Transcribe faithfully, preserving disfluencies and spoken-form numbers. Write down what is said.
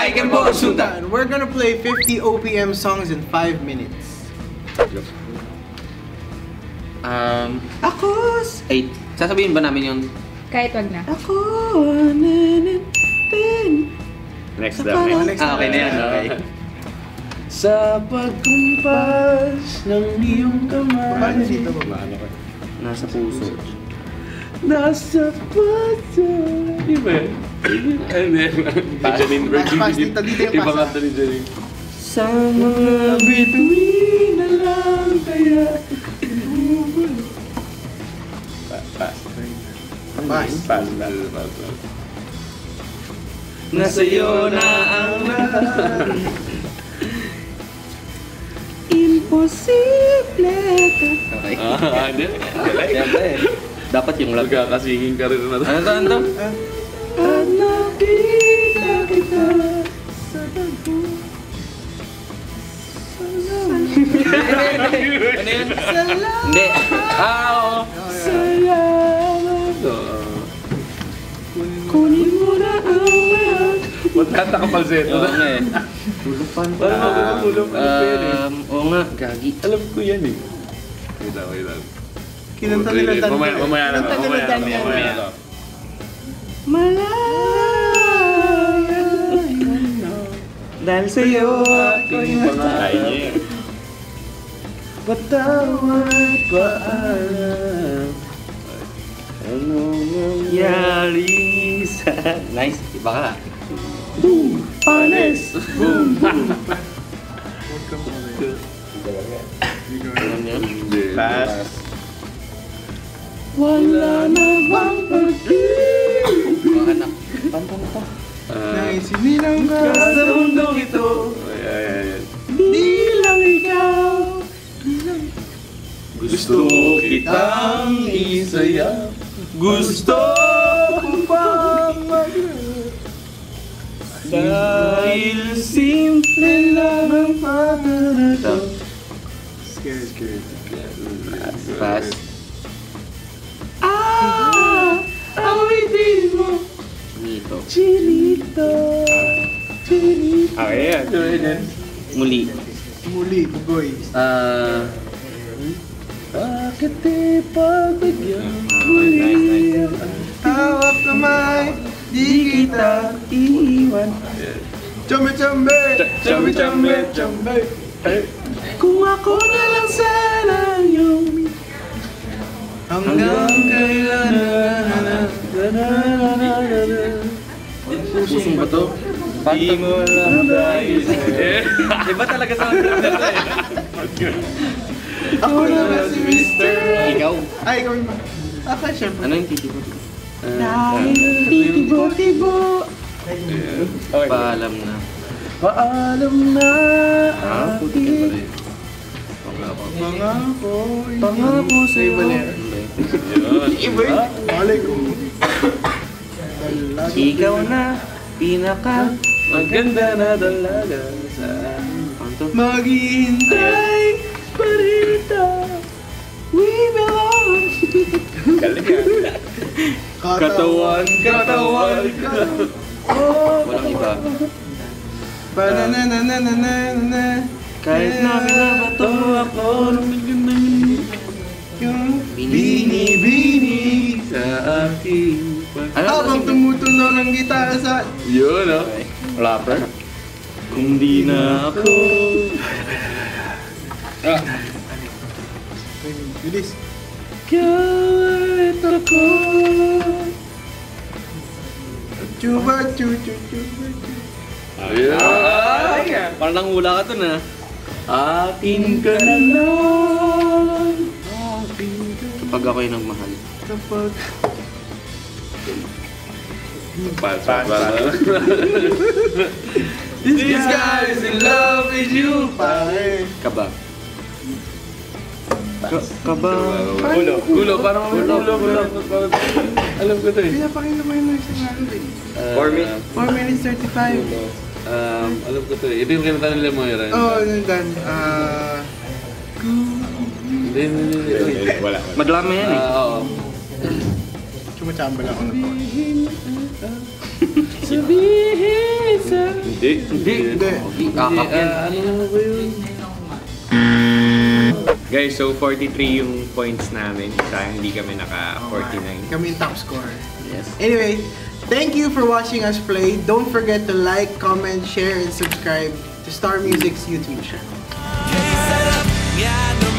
Mike and po, Agsunta. And we're gonna play fifty O P M songs in five minutes. Um, Akos! Ay, sasabihin ba namin yung... Kahit wag na. Ako, naninitin. Next daw, next. Ah, okay na yan, okay. Sa pagkumpas ng iyong kamay. Paano dito ba? Ano ka? Nasa puso. Nasa puso. Di ba yun? Ay, hindi. Janine Virgin. Pass, dito, dito yung Ibang pass. kanta ni Janine. Sa mga bituin na lang kaya. Pass. Pass. Pass. Pass. Pass. Nasa'yo na ang lahat. Imposible. Okay. Ah, hindi. Siyempre, dapat yung lag. Magkakasingin ka rin na to. Ano to, ano to? At nakita kita sa tagpo. Ano yun? Hindi. Ah, oo. Salamat. Kunin mo na ang lahat. Magkanta ka palseto Oo na. nga eh. Tulupan pa. Ano ba tulog? Ano pa yan eh? Um, oo nga, gagi. Alam ko yan eh. Wait lang, wait lang. Kinanta nila Dan. Mamaya, mamaya na. Kinanta nila Mamaya Dan na. yan. Mamaya na. Malaya. Dahil sa'yo ako'y Ay, patawad paalam. Anong nangyari sa... Nice, iba ka. Boom! Panes! Boom! Boom! Alam niyo? Pass. Wala na bang pag-ibig? Mga anak. Pantang pa. Ah, Naisinilang ka sa mundong ito. ay, ay, ay. Di lang ikaw. Gusto kitang isaya. Gusto ko pang mag... Dahil simple lang ang pagkakita. Scared, scared. Pass. Ah! Awitin mo! Nito. Chinito! Chinito! Okay, yan. Gawin yan. Muli. Muli, bugoy. Ah... Bakit di pagbigyan? nice, nice. Hawak kamay, di kita iiwan. Chambe, chambe! Chambe, chambe, chambe! Kung ako na lang sana yung hanggang kailan na Pusong ba to? Di mo lang dahil sa'yo. Iba talaga sa mga na to eh. ako na ba si Mister Ikaw. Ay, ikaw yung okay, syempre. Ano yung titibo? Dahil titibo-tibo. Okay. Paalam na. Paalam na Ah, puti ka pala aking eh. Pangako. pangako. Pangako sa'yo. Iba na yan. Yun. Iba yun. Malay ko. Ikaw na pinaka maganda na dalaga sa panto. Maghihintay pa rin ito. We belong. Galing yan. Katawan, katawan, Oh, walang iba. Banananananana. Kahit na binabato ako ng Yung bini-bini sa aking pag... habang tumutunog ng gitara sa... Yun, oh. Rapper? Kung di na ako... Ah. Bilis. Kahit ako... Chuba, chu, chu, chuba, chu. Ayun. Ay! Parang nangula ka to na. Akin ka na lang. Kapag ako'y nagmahal. Kapag... Pass, pass, pass. This guy is in love with you, pare. Kaba. Ka kaba. Ulo, ulo, parang ulo, ulo, ulo. Alam ko to eh. Pinapakinggan mo yung lyrics ng ano eh. Four minutes. four minutes thirty-five. Um, alam ko to eh. Ito yung kinata nila mo yun. Oh, yun dan. Ah... Hindi, hindi, hindi. Wala. Maglama yan eh. Ah, oo. Chumachamba lang ako na to. sabihin sa... Hindi. Hindi. Hindi. Kakap yan. Ah, ano nga ba yun? Guys, so forty-three yung points namin. Sayang hindi kami naka forty-nine. Kami yung top scorer. Yes. Anyway, thank you for watching us play. Don't forget to like, comment, share, and subscribe to Star Music's YouTube channel. Yeah, I know